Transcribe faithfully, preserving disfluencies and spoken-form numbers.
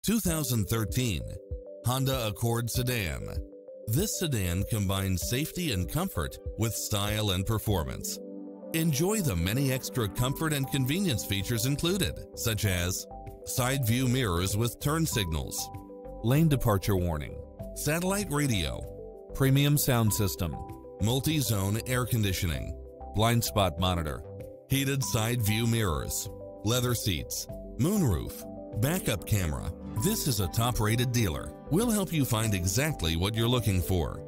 two thousand thirteen Honda Accord Sedan. This sedan combines safety and comfort with style and performance. Enjoy the many extra comfort and convenience features included, such as side view mirrors with turn signals, lane departure warning, satellite radio, premium sound system, multi-zone air conditioning, blind spot monitor, heated side view mirrors, leather seats, moonroof, backup camera. This is a top-rated dealer. We'll help you find exactly what you're looking for.